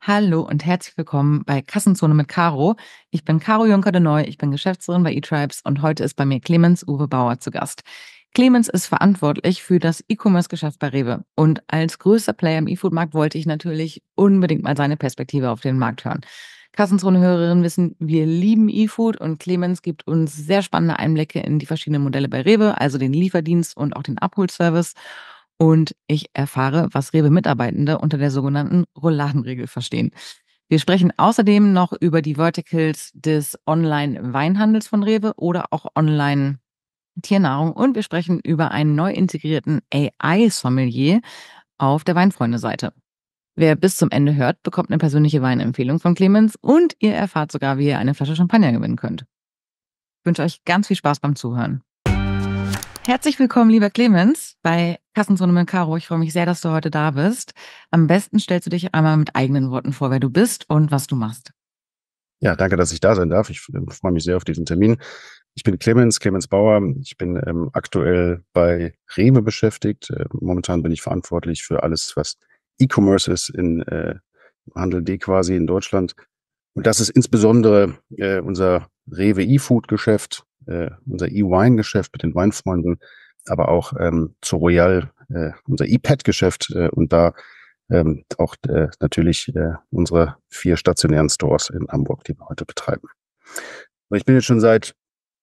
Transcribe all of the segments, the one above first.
Hallo und herzlich willkommen bei Kassenzone mit Caro. Ich bin Caro Juncker de Neu, ich bin Geschäftsführerin bei eTribes und heute ist bei mir Clemens Uwe Bauer zu Gast. Clemens ist verantwortlich für das E-Commerce-Geschäft bei Rewe und als größter Player im E-Food-Markt wollte ich natürlich unbedingt mal seine Perspektive auf den Markt hören. Kassenzone-Hörerinnen wissen, wir lieben E-Food und Clemens gibt uns sehr spannende Einblicke in die verschiedenen Modelle bei Rewe, also den Lieferdienst und auch den Abholservice. Und ich erfahre, was Rewe-Mitarbeitende unter der sogenannten Rouladenregel verstehen. Wir sprechen außerdem noch über die Verticals des Online-Weinhandels von Rewe oder auch Online-Tiernahrung und wir sprechen über einen neu integrierten AI-Sommelier auf der Weinfreunde-Seite. Wer bis zum Ende hört, bekommt eine persönliche Weinempfehlung von Clemens und ihr erfahrt sogar, wie ihr eine Flasche Champagner gewinnen könnt. Ich wünsche euch ganz viel Spaß beim Zuhören. Herzlich willkommen, lieber Clemens, bei Kassenzone mit Caro. Ich freue mich sehr, dass du heute da bist. Am besten stellst du dich einmal mit eigenen Worten vor, wer du bist und was du machst. Ja, danke, dass ich da sein darf. Ich freue mich sehr auf diesen Termin. Ich bin Clemens Bauer. Ich bin aktuell bei Rewe beschäftigt. Momentan bin ich verantwortlich für alles, was E-Commerce ist im Handel D quasi in Deutschland. Und das ist insbesondere unser Rewe E-Food-Geschäft, unser E-Wine-Geschäft mit den Weinfreunden, aber auch zu Royal unser E-Pet-Geschäft und da auch natürlich unsere 4 stationären Stores in Hamburg, die wir heute betreiben. Aber ich bin jetzt schon seit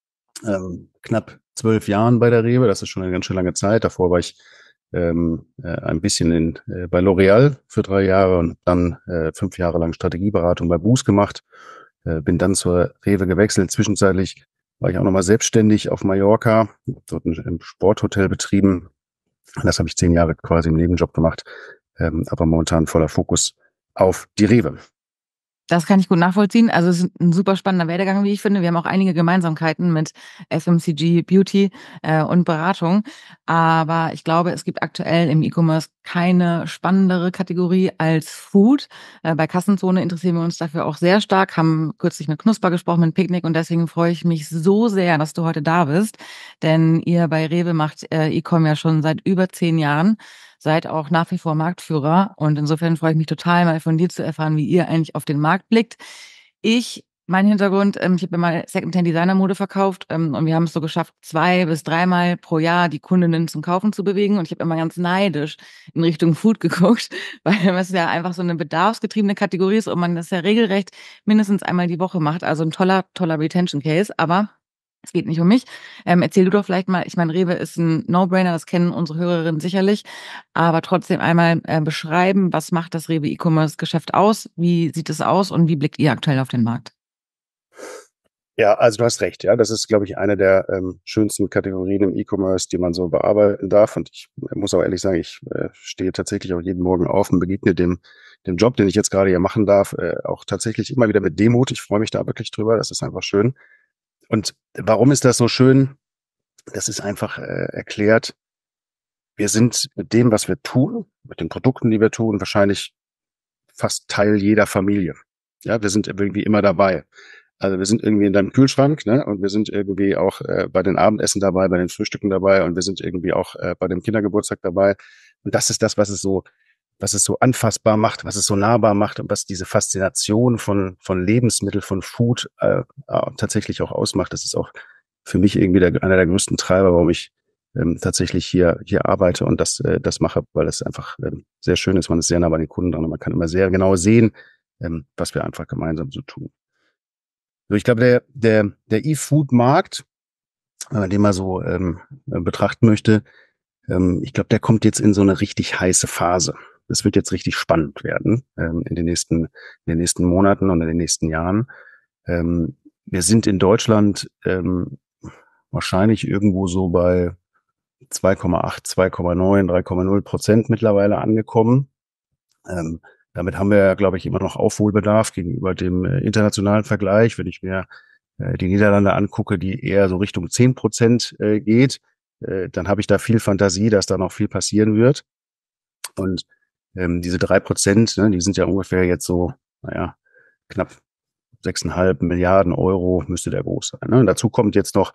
knapp 12 Jahren bei der Rewe. Das ist schon eine ganz schön lange Zeit. Davor war ich ein bisschen bei L'Oréal für 3 Jahre und dann 5 Jahre lang Strategieberatung bei Booz gemacht. Bin dann zur Rewe gewechselt. Zwischenzeitlich war ich auch nochmal selbstständig auf Mallorca, dort ein Sporthotel betrieben. Das habe ich 10 Jahre quasi im Nebenjob gemacht, aber momentan voller Fokus auf die Rewe. Das kann ich gut nachvollziehen. Also es ist ein super spannender Werdegang, wie ich finde. Wir haben auch einige Gemeinsamkeiten mit FMCG, Beauty und Beratung. Aber ich glaube, es gibt aktuell im E-Commerce keine spannendere Kategorie als Food. Bei Kassenzone interessieren wir uns dafür auch sehr stark, haben kürzlich mit Knusper gesprochen, mit Picknick und deswegen freue ich mich so sehr, dass du heute da bist. Denn ihr bei Rewe macht E-Com ja schon seit über 10 Jahren. Seid auch nach wie vor Marktführer und insofern freue ich mich total, mal von dir zu erfahren, wie ihr eigentlich auf den Markt blickt. Mein Hintergrund, ich habe mal Secondhand-Designer-Mode verkauft und wir haben es so geschafft, 2 bis 3 Mal pro Jahr die Kundinnen zum Kaufen zu bewegen und ich habe immer ganz neidisch in Richtung Food geguckt, weil es ja einfach so eine bedarfsgetriebene Kategorie ist und man das ja regelrecht mindestens einmal die Woche macht. Also ein toller Retention-Case, aber es geht nicht um mich. Erzähl du doch vielleicht mal, ich meine, Rewe ist ein No-Brainer, das kennen unsere Hörerinnen sicherlich, aber trotzdem einmal beschreiben, was macht das Rewe E-Commerce-Geschäft aus, wie sieht es aus und wie blickt ihr aktuell auf den Markt? Ja, also du hast recht. Ja, das ist, glaube ich, eine der schönsten Kategorien im E-Commerce, die man so bearbeiten darf. Und ich muss auch ehrlich sagen, ich stehe tatsächlich auch jeden Morgen auf und begegne dem Job, den ich jetzt gerade hier machen darf, auch tatsächlich immer wieder mit Demut. Ich freue mich da wirklich drüber. Das ist einfach schön. Und warum ist das so schön? Das ist einfach erklärt. Wir sind mit dem, was wir tun, mit den Produkten, die wir tun, wahrscheinlich fast Teil jeder Familie. Ja, wir sind irgendwie immer dabei. Also wir sind irgendwie in deinem Kühlschrank, ne? Und wir sind irgendwie auch bei den Abendessen dabei, bei den Frühstücken dabei und wir sind irgendwie auch bei dem Kindergeburtstag dabei. Und das ist das, was es so anfassbar macht, was es so nahbar macht und was diese Faszination von Lebensmitteln, von Food tatsächlich auch ausmacht. Das ist auch für mich irgendwie einer der größten Treiber, warum ich tatsächlich hier arbeite und das mache, weil es einfach sehr schön ist. Man ist sehr nah bei den Kunden dran und man kann immer sehr genau sehen, was wir einfach gemeinsam so tun. So, ich glaube, der E-Food-Markt, wenn man den mal so betrachten möchte, ich glaube, der kommt jetzt in so eine richtig heiße Phase. Das wird jetzt richtig spannend werden in den nächsten Monaten und in den nächsten Jahren. Wir sind in Deutschland wahrscheinlich irgendwo so bei 2,8, 2,9, 3,0% mittlerweile angekommen. Damit haben wir, glaube ich, immer noch Aufholbedarf gegenüber dem internationalen Vergleich. Wenn ich mir die Niederlande angucke, die eher so Richtung 10% geht, dann habe ich da viel Fantasie, dass da noch viel passieren wird. Und diese 3%, ne, die sind ja ungefähr jetzt so, naja, knapp 6,5 Milliarden Euro müsste der groß sein. Ne? Und dazu kommt jetzt noch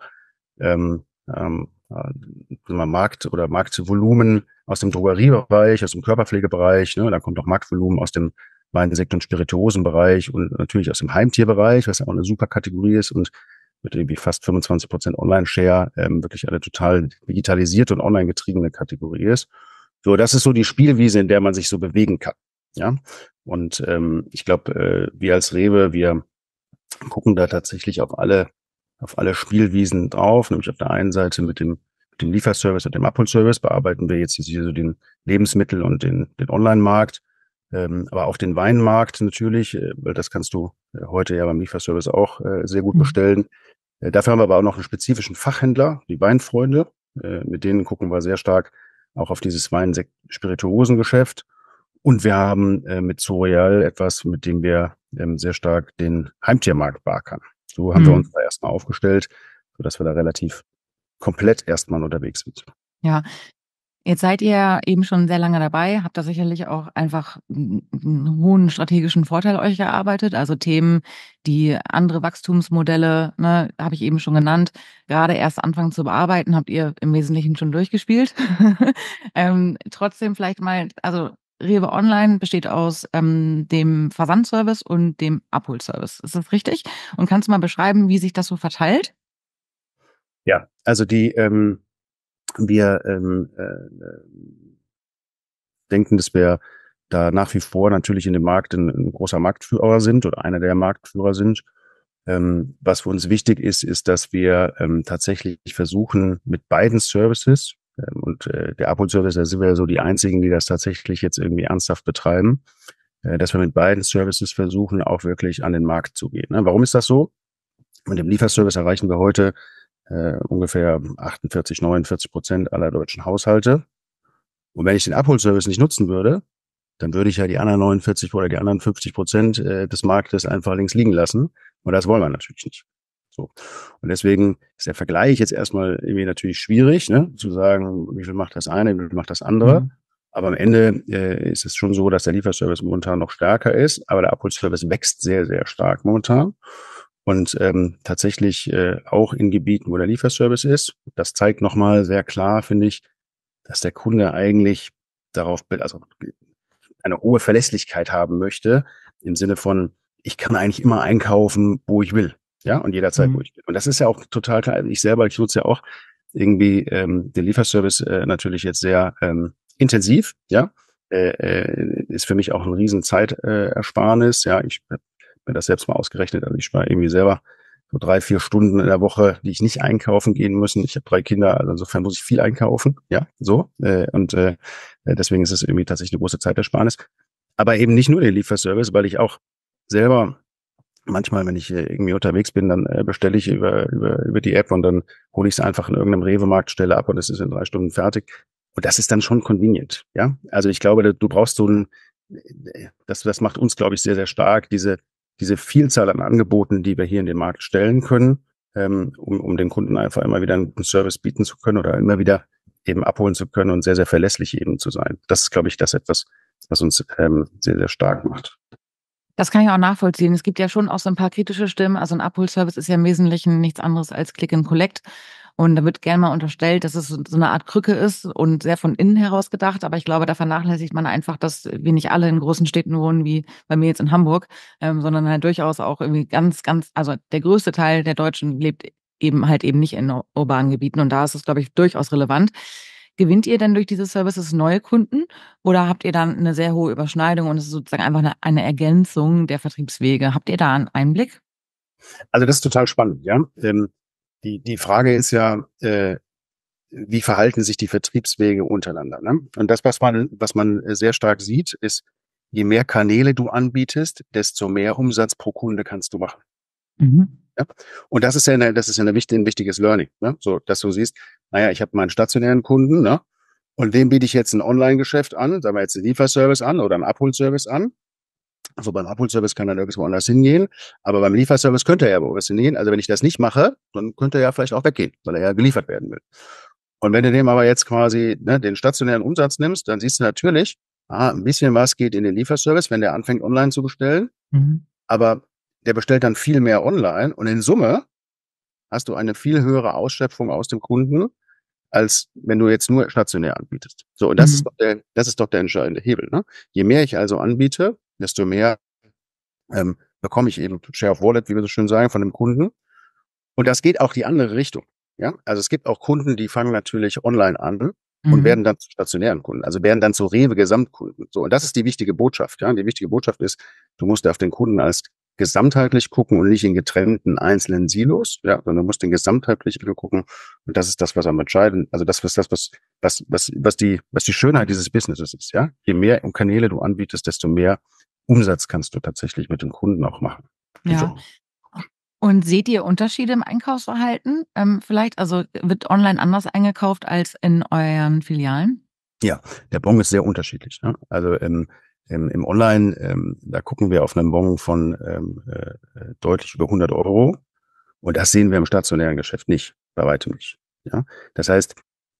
Markt oder Marktvolumen aus dem Drogeriebereich, aus dem Körperpflegebereich, ne? Da kommt auch Marktvolumen aus dem Wein, Sekt und Spirituosenbereich und natürlich aus dem Heimtierbereich, was ja auch eine super Kategorie ist und mit irgendwie fast 25% Online-Share wirklich eine total digitalisierte und online getriebene Kategorie ist. So, das ist so die Spielwiese, in der man sich so bewegen kann. Ja, und ich glaube, wir als Rewe, wir gucken da tatsächlich auf alle Spielwiesen drauf, nämlich auf der einen Seite mit dem Lieferservice und dem Abholservice bearbeiten wir jetzt hier so den Lebensmittel- und den Online-Markt, aber auch den Weinmarkt natürlich, weil das kannst du heute ja beim Lieferservice auch sehr gut Mhm. bestellen. Dafür haben wir aber auch noch einen spezifischen Fachhändler, die Weinfreunde. Mit denen gucken wir sehr stark auch auf dieses Wein-Sekt-Spirituosengeschäft. Und wir haben mit Zorial etwas, mit dem wir sehr stark den Heimtiermarkt beackern. So haben wir uns Mhm. da erstmal aufgestellt, sodass wir da relativ komplett erstmal unterwegs sind. Ja, jetzt seid ihr eben schon sehr lange dabei, habt da sicherlich auch einfach einen hohen strategischen Vorteil euch erarbeitet. Also Themen, die andere Wachstumsmodelle, ne, habe ich eben schon genannt, gerade erst anfangen zu bearbeiten, habt ihr im Wesentlichen schon durchgespielt. Trotzdem vielleicht mal, also Rewe Online besteht aus dem Versandservice und dem Abholservice. Ist das richtig? Und kannst du mal beschreiben, wie sich das so verteilt? Ja, also wir denken, dass wir da nach wie vor natürlich in dem Markt ein großer Marktführer sind oder einer der Marktführer sind. Was für uns wichtig ist, ist, dass wir tatsächlich versuchen, mit beiden Services, und der Abholservice, da sind wir ja so die einzigen, die das tatsächlich jetzt irgendwie ernsthaft betreiben, dass wir mit beiden Services versuchen, auch wirklich an den Markt zu gehen. Ne? Warum ist das so? Mit dem Lieferservice erreichen wir heute ungefähr 48, 49% aller deutschen Haushalte. Und wenn ich den Abholservice nicht nutzen würde, dann würde ich ja die anderen 49 oder die anderen 50% des Marktes einfach links liegen lassen. Und das wollen wir natürlich nicht. So. Und deswegen ist der Vergleich jetzt erstmal irgendwie natürlich schwierig, ne? Zu sagen, wie viel macht das eine, wie viel macht das andere. Mhm. Aber am Ende ist es schon so, dass der Lieferservice momentan noch stärker ist, aber der Abholservice wächst sehr, sehr stark momentan. Und tatsächlich auch in Gebieten, wo der Lieferservice ist. Das zeigt nochmal sehr klar, finde ich, dass der Kunde eigentlich darauf, also eine hohe Verlässlichkeit haben möchte, im Sinne von, ich kann eigentlich immer einkaufen, wo ich will. Ja, und jederzeit, wo Mhm. ich will. Und das ist ja auch total klar. Ich nutze ja auch irgendwie den Lieferservice natürlich jetzt sehr intensiv, ja. Ist für mich auch ein riesen Zeitersparnis. Ja, ich habe mir das selbst mal ausgerechnet. Also ich spare irgendwie selber so 3, 4 Stunden in der Woche, die ich nicht einkaufen gehen müssen. Ich habe 3 Kinder, also insofern muss ich viel einkaufen, ja, so. Deswegen ist es irgendwie tatsächlich eine große Zeitersparnis. Aber eben nicht nur den Lieferservice, weil ich auch selber manchmal, wenn ich irgendwie unterwegs bin, dann bestelle ich über die App und dann hole ich es einfach in irgendeinem Rewe-Marktstelle ab und es ist in 3 Stunden fertig. Und das ist dann schon convenient, ja. Also ich glaube, du brauchst so das macht uns, glaube ich, sehr, sehr stark, diese Vielzahl an Angeboten, die wir hier in den Markt stellen können, um den Kunden einfach immer wieder einen guten Service bieten zu können oder immer wieder eben abholen zu können und sehr, sehr verlässlich eben zu sein. Das ist, glaube ich, das etwas, was uns sehr, sehr stark macht. Das kann ich auch nachvollziehen. Es gibt ja schon auch so 'n paar kritische Stimmen. Also 'n Abholservice ist ja im Wesentlichen nichts anderes als Click and Collect. Und da wird gern mal unterstellt, dass es so 'ne Art Krücke ist und sehr von innen heraus gedacht. Aber ich glaube, da vernachlässigt man einfach, dass wir nicht alle in großen Städten wohnen wie bei mir jetzt in Hamburg, sondern halt durchaus auch irgendwie ganz also der größte Teil der Deutschen lebt eben halt eben nicht in urbanen Gebieten. Und da ist es, glaube ich, durchaus relevant. Gewinnt ihr denn durch diese Services neue Kunden oder habt ihr dann 'ne sehr hohe Überschneidung und es ist sozusagen einfach 'ne Ergänzung der Vertriebswege? Habt ihr da 'n Einblick? Also das ist total spannend, ja. Die Frage ist ja, wie verhalten sich die Vertriebswege untereinander, ne? Und das, was man sehr stark sieht, ist, je mehr Kanäle du anbietest, desto mehr Umsatz pro Kunde kannst du machen. Mhm. Ja? Und das ist ja ein wichtiges Learning, ne? So, dass du siehst, naja, ich habe meinen stationären Kunden, ne? Und dem biete ich jetzt ein Online-Geschäft an, sagen wir jetzt einen Lieferservice an oder einen Abholservice an. Also beim Abholservice kann er nirgendwo anders hingehen, aber beim Lieferservice könnte er ja woanders hingehen. Also wenn ich das nicht mache, dann könnte er ja vielleicht auch weggehen, weil er ja geliefert werden will. Und wenn du dem aber jetzt quasi den stationären Umsatz nimmst, dann siehst du natürlich, ein bisschen was geht in den Lieferservice, wenn der anfängt online zu bestellen, Mhm. aber der bestellt dann viel mehr online und in Summe hast du eine viel höhere Ausschöpfung aus dem Kunden, als wenn du jetzt nur stationär anbietest. So, und Mhm. das ist doch der entscheidende Hebel, ne? Je mehr ich also anbiete, desto mehr bekomme ich eben Share of Wallet, wie wir so schön sagen, von dem Kunden. Und das geht auch die andere Richtung. Ja, also es gibt auch Kunden, die fangen natürlich online an und Mhm. werden dann zu stationären Kunden, also werden dann zu Rewe Gesamtkunden. So, und das ist die wichtige Botschaft. Ja, und die wichtige Botschaft ist, du musst auf den Kunden als gesamtheitlich gucken und nicht in getrennten einzelnen Silos. Ja, sondern du musst den gesamtheitlich gucken. Und das ist das, was am entscheidenden, also das, was die Schönheit dieses Businesses ist. Ja, je mehr Kanäle du anbietest, desto mehr Umsatz kannst du tatsächlich mit dem Kunden auch machen. Ja. So. Und seht ihr Unterschiede im Einkaufsverhalten, vielleicht? Also, wird online anders eingekauft als in euren Filialen? Ja, der Bon ist sehr unterschiedlich. Ne? Also im Online, da gucken wir auf einen Bon von deutlich über 100 € und das sehen wir im stationären Geschäft nicht, bei weitem nicht. Ja, das heißt,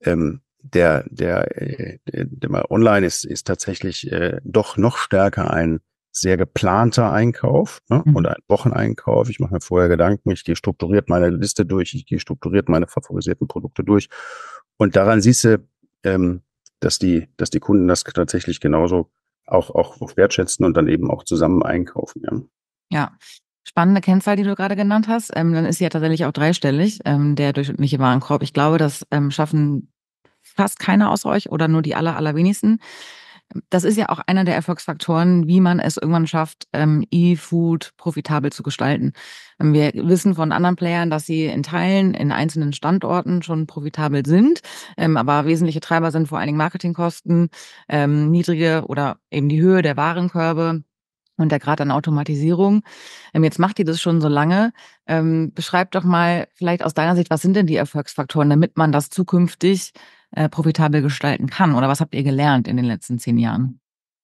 der Online ist tatsächlich doch noch stärker ein sehr geplanter Einkauf, ne? Und Mhm. ein Wocheneinkauf. Ich mache mir vorher Gedanken, ich gehe strukturiert meine Liste durch, ich gehe strukturiert meine favorisierten Produkte durch und daran siehst du, ähm, dass die Kunden das tatsächlich genauso auch wertschätzen und dann eben auch zusammen einkaufen. Ja. Ja. Spannende Kennzahl, die du gerade genannt hast. Dann ist sie ja tatsächlich auch dreistellig, der durchschnittliche Warenkorb. Ich glaube, das, schaffen fast keiner außer euch oder nur die allerwenigsten. Das ist ja auch einer der Erfolgsfaktoren, wie man es irgendwann schafft, E-Food profitabel zu gestalten. Wir wissen von anderen Playern, dass sie in Teilen, in einzelnen Standorten schon profitabel sind, aber wesentliche Treiber sind vor allen Dingen Marketingkosten, niedrige oder eben die Höhe der Warenkörbe und der Grad an Automatisierung. Jetzt macht ihr das schon so lange. Beschreib doch mal vielleicht aus deiner Sicht, was sind denn die Erfolgsfaktoren, damit man das zukünftig profitabel gestalten kann? Oder was habt ihr gelernt in den letzten 10 Jahren?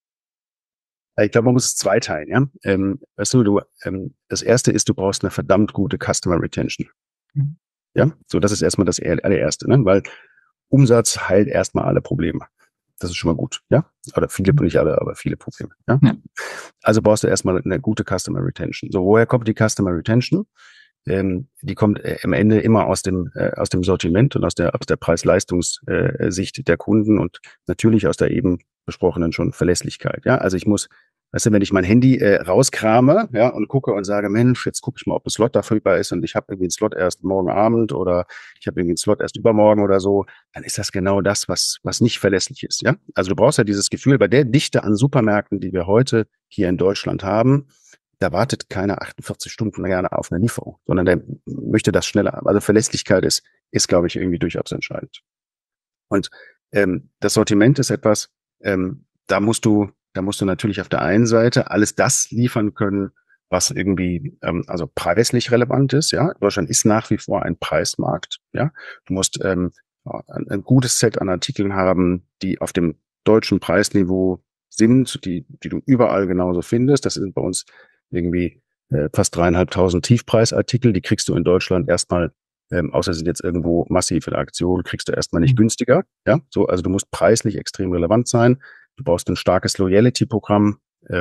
Ich glaube, man muss es zweiteilen, ja. Weißt du, das erste ist, du brauchst eine verdammt gute Customer Retention. Mhm. Ja, so, das ist erstmal das allererste, ne? Weil Umsatz heilt erstmal alle Probleme. Das ist schon mal gut, ja. Oder viele, nicht alle, aber viele Probleme, ja. Ja. Also brauchst du erstmal eine gute Customer Retention. So, woher kommt die Customer Retention? Die kommt am Ende immer aus dem Sortiment und aus der Preis-Leistungs-Sicht der Kunden und natürlich aus der eben besprochenen schon Verlässlichkeit. Ja, also ich muss, weißt du, wenn ich mein Handy rauskrame, ja, und gucke und sage, Mensch, jetzt gucke ich mal, ob ein Slot da verfügbar ist und ich habe irgendwie einen Slot erst morgen Abend oder ich habe irgendwie einen Slot erst übermorgen oder so, dann ist das genau das, was nicht verlässlich ist. Ja, also du brauchst ja dieses Gefühl bei der Dichte an Supermärkten, die wir heute hier in Deutschland haben. Da wartet keiner 48 Stunden gerne auf eine Lieferung, sondern der möchte das schneller haben. Also Verlässlichkeit ist, glaube ich, irgendwie durchaus entscheidend. Und das Sortiment ist etwas, da musst du natürlich auf der einen Seite alles das liefern können, was irgendwie also preislich relevant ist. Ja, Deutschland ist nach wie vor ein Preismarkt. Ja, du musst ein gutes Set an Artikeln haben, die auf dem deutschen Preisniveau sind, die du überall genauso findest. Das sind bei uns irgendwie fast 3.500 Tiefpreisartikel. Die kriegst du in Deutschland erstmal, außer sie sind jetzt irgendwo massiv in der Aktion, kriegst du erstmal nicht Mhm. günstiger. Ja, so, also du musst preislich extrem relevant sein. Du brauchst ein starkes Loyalty-Programm.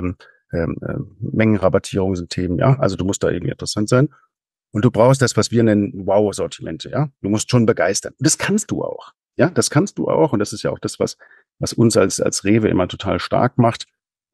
Mengenrabattierung sind Themen, ja. Also du musst da irgendwie interessant sein. Und du brauchst das, was wir nennen, Wow-Sortimente, ja. Du musst schon begeistern. Und das kannst du auch. Ja, das kannst du auch. Und das ist ja auch das, was uns als Rewe immer total stark macht.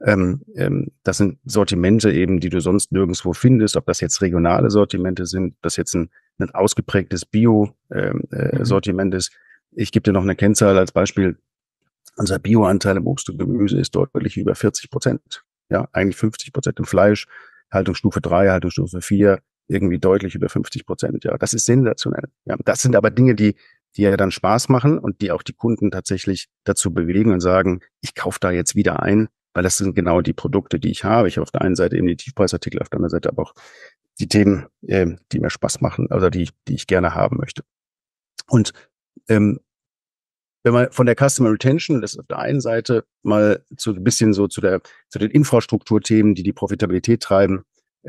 Das sind Sortimente eben, die du sonst nirgendwo findest, ob das jetzt regionale Sortimente sind, ob das jetzt ein ausgeprägtes Mhm. Bio-Sortiment ist. Ich gebe dir noch eine Kennzahl als Beispiel. Unser Bioanteil im Obst und Gemüse ist deutlich über 40%. Ja, eigentlich 50% im Fleisch, Haltungsstufe 3, Haltungsstufe 4, irgendwie deutlich über 50%. Ja, das ist sensationell. Ja, das sind aber Dinge, die ja dann Spaß machen und die auch die Kunden tatsächlich dazu bewegen und sagen, ich kaufe da jetzt wieder ein, weil das sind genau die Produkte, die ich habe. Ich habe auf der einen Seite eben die Tiefpreisartikel, auf der anderen Seite aber auch die Themen, die mir Spaß machen, also die ich gerne haben möchte. Und ähm, wenn man von der Customer Retention, das ist auf der einen Seite mal zu ein bisschen so zu den Infrastrukturthemen, die Profitabilität treiben,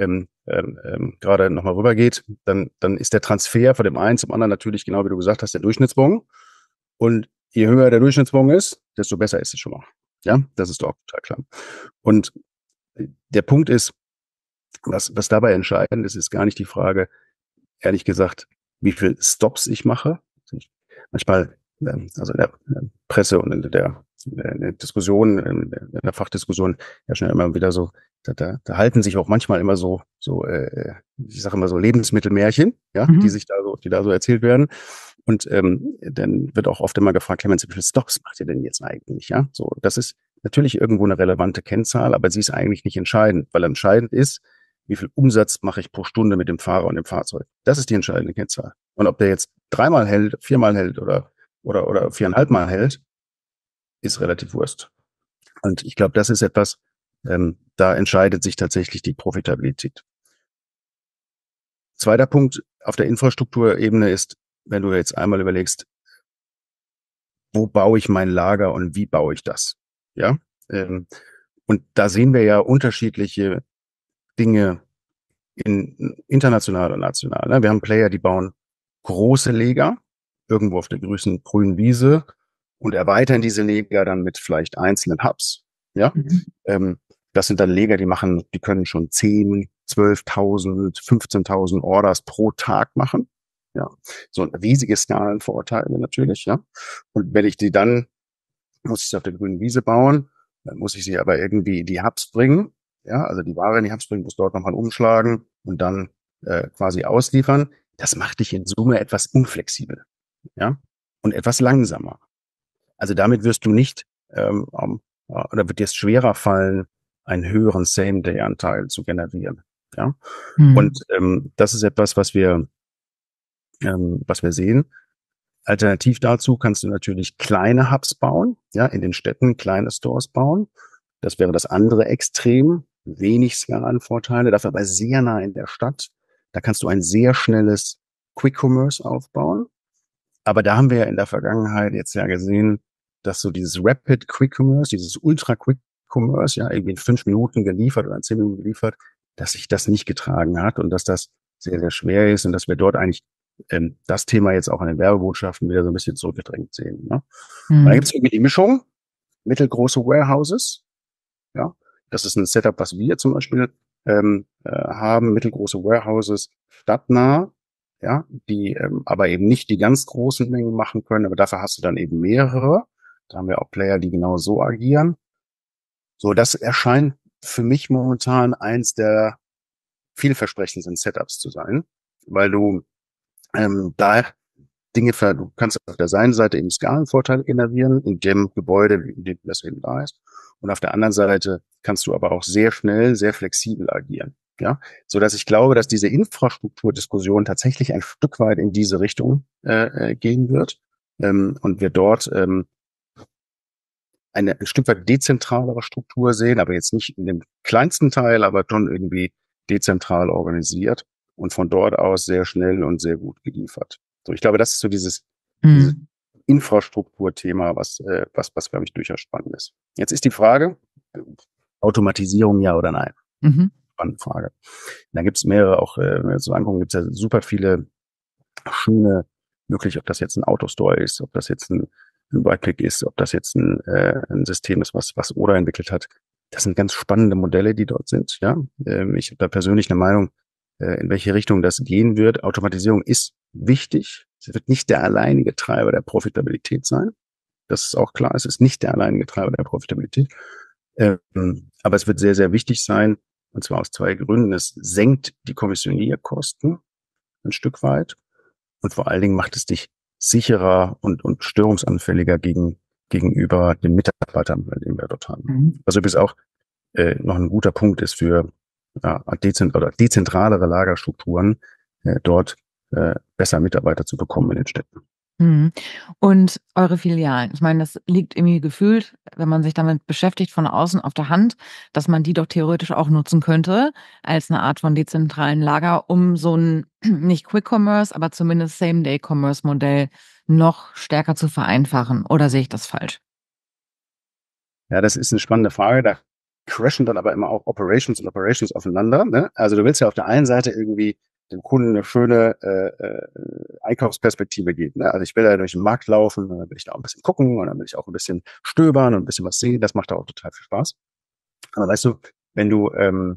gerade nochmal rübergeht, dann ist der Transfer von dem einen zum anderen natürlich genau wie du gesagt hast, der Durchschnittsbon. Und je höher der Durchschnittsbon ist, desto besser ist es schon mal. Ja, das ist doch total klar. Und der Punkt ist, was dabei entscheidend ist, ist gar nicht die Frage, ehrlich gesagt, wie viel Stops ich mache. Manchmal, also in der Presse und in der eine Diskussion, in der Fachdiskussion ja schon immer wieder so, da halten sich auch manchmal immer ich sage immer so Lebensmittelmärchen, ja, Mhm. die da so erzählt werden. Und dann wird auch oft immer gefragt, Clemens, wie viele Stops macht ihr denn jetzt eigentlich? Ja, so, das ist natürlich irgendwo eine relevante Kennzahl, aber sie ist eigentlich nicht entscheidend, weil entscheidend ist, wie viel Umsatz mache ich pro Stunde mit dem Fahrer und dem Fahrzeug. Das ist die entscheidende Kennzahl. Und ob der jetzt 3-mal hält, 4-mal hält oder 4,5-mal hält, ist relativ Wurst. Und ich glaube, das ist etwas, da entscheidet sich tatsächlich die Profitabilität. Zweiter Punkt auf der Infrastrukturebene ist, wenn du jetzt einmal überlegst, wo baue ich mein Lager und wie baue ich das? Ja, und da sehen wir ja unterschiedliche Dinge international und national. Ne? Wir haben Player, die bauen große Lager irgendwo auf der grünen Wiese und erweitern diese Lager dann mit vielleicht einzelnen Hubs. Ja, Mhm. ähm, das sind dann Lager, die können schon 10, 12.000, 15.000 Orders pro Tag machen. Ja, so riesige Skalenvorteile natürlich. Ja, und wenn ich die dann muss ich sie auf der grünen Wiese bauen, dann muss ich sie aber irgendwie in die Hubs bringen, ja, also die Ware in die Hubs bringen, muss dort nochmal umschlagen und dann quasi ausliefern. Das macht dich in Summe etwas unflexibel, ja, und etwas langsamer. Also damit wirst du nicht oder wird dir es schwerer fallen, einen höheren Same-Day-Anteil zu generieren, ja. Mhm. Und das ist etwas, was wir sehen. Alternativ dazu kannst du natürlich kleine Hubs bauen, ja, in den Städten kleine Stores bauen. Das wäre das andere Extrem. Wenig Skalenvorteile, dafür aber sehr nah in der Stadt. Da kannst du ein sehr schnelles Quick Commerce aufbauen. Aber da haben wir ja in der Vergangenheit jetzt ja gesehen, dass so dieses Rapid Quick Commerce, dieses Ultra Quick Commerce, ja, irgendwie in 5 Minuten geliefert oder in 10 Minuten geliefert, dass sich das nicht getragen hat und dass das sehr, sehr schwer ist und dass wir dort eigentlich das Thema jetzt auch an den Werbebotschaften wieder so ein bisschen zurückgedrängt sehen. Ne? Und dann Mhm. gibt es irgendwie die Mischung, mittelgroße Warehouses, ja. Das ist ein Setup, was wir zum Beispiel haben, mittelgroße Warehouses stadtnah, ja, die aber eben nicht die ganz großen Mengen machen können, aber dafür hast du dann eben mehrere. Da haben wir auch Player, die genau so agieren. So, das erscheint für mich momentan eins der vielversprechendsten Setups zu sein, weil du da du kannst auf der einen Seite eben Skalenvorteile generieren in dem Gebäude, in dem das eben da ist. Und auf der anderen Seite kannst du aber auch sehr schnell, sehr flexibel agieren. Ja, so dass ich glaube, dass diese Infrastrukturdiskussion tatsächlich ein Stück weit in diese Richtung gehen wird und wir dort eine ein Stück weit dezentralere Struktur sehen, aber jetzt nicht in dem kleinsten Teil, aber schon irgendwie dezentral organisiert und von dort aus sehr schnell und sehr gut geliefert. So, ich glaube, das ist so dieses Mhm. Infrastrukturthema, was glaube ich durchaus spannend ist. Jetzt ist die Frage, Automatisierung ja oder nein? Mhm. Spannende Frage. Da gibt es mehrere, auch wenn wir so angucken, gibt es ja super viele schöne möglich, ob das jetzt ein Autostore ist, ob das jetzt ein Right-Click ist, ob das jetzt ein System ist, was Oda entwickelt hat. Das sind ganz spannende Modelle, die dort sind. Ja, ich habe da persönlich eine Meinung, in welche Richtung das gehen wird. Automatisierung ist wichtig. Es wird nicht der alleinige Treiber der Profitabilität sein. Das ist auch klar. Es ist nicht der alleinige Treiber der Profitabilität. Aber es wird sehr, sehr wichtig sein. Und zwar aus zwei Gründen. Es senkt die Kommissionierkosten ein Stück weit. Und vor allen Dingen macht es dich sicherer und störungsanfälliger gegenüber den Mitarbeitern, den wir dort haben. Mhm. Was übrigens auch noch ein guter Punkt ist für dezentralere Lagerstrukturen, dort besser Mitarbeiter zu bekommen in den Städten. Mhm. Und eure Filialen, ich meine, das liegt irgendwie gefühlt, wenn man sich damit beschäftigt, von außen auf der Hand, dass man die doch theoretisch auch nutzen könnte als eine Art von dezentralen Lager, um so ein nicht Quick-Commerce, aber zumindest Same-Day-Commerce-Modell noch stärker zu vereinfachen. Oder sehe ich das falsch? Ja, das ist eine spannende Frage. Da crashen dann aber immer auch Operations und Operations aufeinander. Ne? Also du willst ja auf der einen Seite irgendwie dem Kunden eine schöne Einkaufsperspektive geben. Ne? Also ich will da durch den Markt laufen, und dann will ich da auch ein bisschen gucken und dann will ich auch ein bisschen stöbern und ein bisschen was sehen. Das macht da auch total viel Spaß. Aber weißt du, wenn du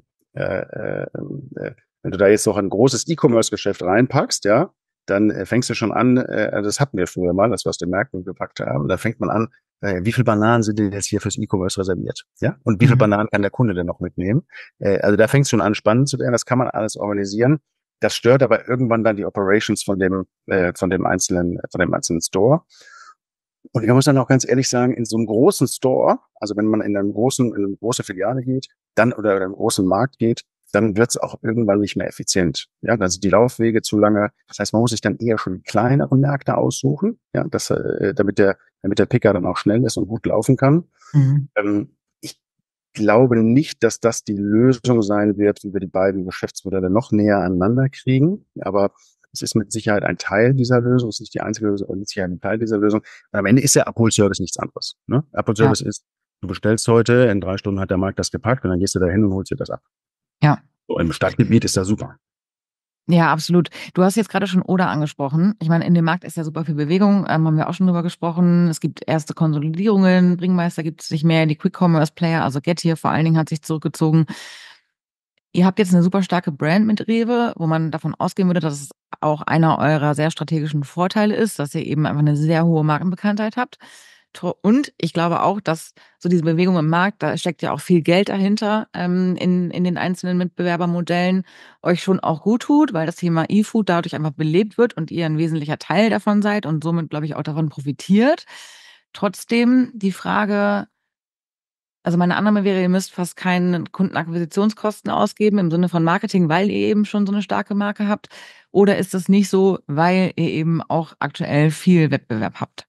wenn du da jetzt noch ein großes E-Commerce-Geschäft reinpackst, ja, dann fängst du schon an, das hatten wir früher mal, dass wir aus den Märkten gepackt haben, da fängt man an, wie viel Bananen sind denn jetzt hier fürs E-Commerce reserviert? Ja? Und wie viel Mhm. Bananen kann der Kunde denn noch mitnehmen? Also da fängt es schon an, spannend zu werden. Das kann man alles organisieren. Das stört aber irgendwann dann die Operations von dem einzelnen Store. Und ich muss dann auch ganz ehrlich sagen, in so einem großen Store, also wenn man in eine große Filiale geht, dann oder in einem großen Markt geht, dann wird es auch irgendwann nicht mehr effizient. Ja, dann sind die Laufwege zu lange. Das heißt, man muss sich dann eher schon kleinere Märkte aussuchen, ja, damit der Picker dann auch schnell ist und gut laufen kann. Mhm. Ich glaube nicht, dass das die Lösung sein wird, wie wir die beiden Geschäftsmodelle noch näher aneinander kriegen. Aber es ist mit Sicherheit ein Teil dieser Lösung. Es ist nicht die einzige Lösung, aber mit Sicherheit ein Teil dieser Lösung. Und am Ende ist der Abholservice nichts anderes. Ne? Ja, Abholservice ist, du bestellst heute, in 3 Stunden hat der Markt das gepackt und dann gehst du da hin und holst dir das ab. ja. So, im Stadtgebiet ist das super. Ja, absolut. Du hast jetzt gerade schon Oda angesprochen. Ich meine, in dem Markt ist ja super viel Bewegung, haben wir auch schon drüber gesprochen. Es gibt erste Konsolidierungen, Bringmeister gibt es nicht mehr, die Quick-Commerce-Player, also Getir vor allen Dingen hat sich zurückgezogen. Ihr habt jetzt eine super starke Brand mit Rewe, wo man davon ausgehen würde, dass es auch einer eurer sehr strategischen Vorteile ist, dass ihr eben einfach eine sehr hohe Markenbekanntheit habt. Und ich glaube auch, dass so diese Bewegung im Markt, da steckt ja auch viel Geld dahinter, in den einzelnen Mitbewerbermodellen, euch schon auch gut tut, weil das Thema E-Food dadurch einfach belebt wird und ihr ein wesentlicher Teil davon seid und somit, glaube ich, auch davon profitiert. Trotzdem die Frage, also meine Annahme wäre, ihr müsst fast keine Kundenakquisitionskosten ausgeben im Sinne von Marketing, weil ihr eben schon so eine starke Marke habt. Oder ist das nicht so, weil ihr eben auch aktuell viel Wettbewerb habt?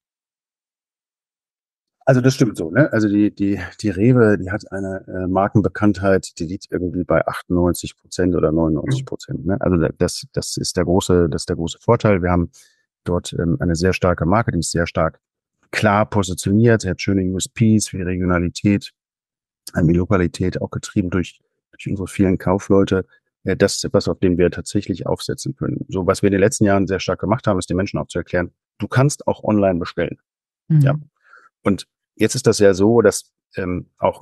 Also das stimmt so, ne? Also die Rewe, die hat eine Markenbekanntheit, die liegt irgendwie bei 98% oder 99%. Ne? Also das ist der große Vorteil. Wir haben dort eine sehr starke Marke, die ist sehr stark klar positioniert, sie hat schöne USPs wie Regionalität, wie Lokalität, auch getrieben durch unsere vielen Kaufleute. Das ist etwas, auf dem wir tatsächlich aufsetzen können. So, was wir in den letzten Jahren sehr stark gemacht haben, ist den Menschen auch zu erklären, du kannst auch online bestellen. Ja, Mhm. und jetzt ist das ja so, dass auch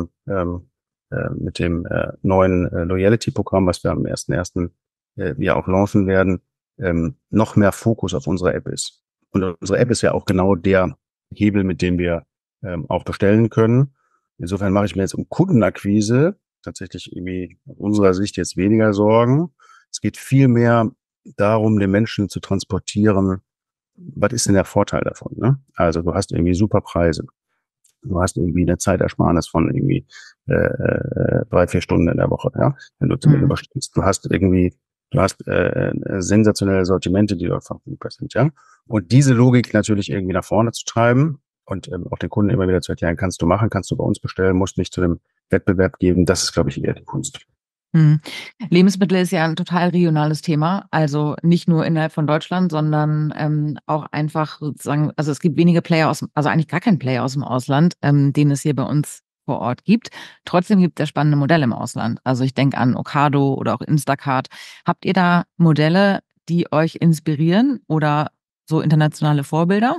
mit dem neuen Loyalty-Programm, was wir am 1.1. Wir auch launchen werden, noch mehr Fokus auf unsere App ist. Und unsere App ist ja auch genau der Hebel, mit dem wir auch bestellen können. Insofern mache ich mir jetzt um Kundenakquise tatsächlich irgendwie aus unserer Sicht jetzt weniger Sorgen. Es geht viel mehr darum, den Menschen zu transportieren, was ist denn der Vorteil davon? Ne? Also du hast irgendwie super Preise. Du hast irgendwie eine Zeitersparnis von irgendwie 3, 4 Stunden in der Woche, ja, wenn du Mhm. überstehst. Du hast sensationelle Sortimente, die dort verfügbar sind, ja. Und diese Logik natürlich irgendwie nach vorne zu treiben und auch den Kunden immer wieder zu erklären, kannst du machen, kannst du bei uns bestellen, musst nicht zu dem Wettbewerb geben, das ist, glaube ich, eher die Kunst. Mhm. Lebensmittel ist ja ein total regionales Thema, also nicht nur innerhalb von Deutschland, sondern auch einfach sozusagen, also es gibt wenige Player also eigentlich gar keinen Player aus dem Ausland, den es hier bei uns vor Ort gibt. Trotzdem gibt es ja spannende Modelle im Ausland. Also ich denke an Ocado oder auch Instacart. Habt ihr da Modelle, die euch inspirieren oder so internationale Vorbilder?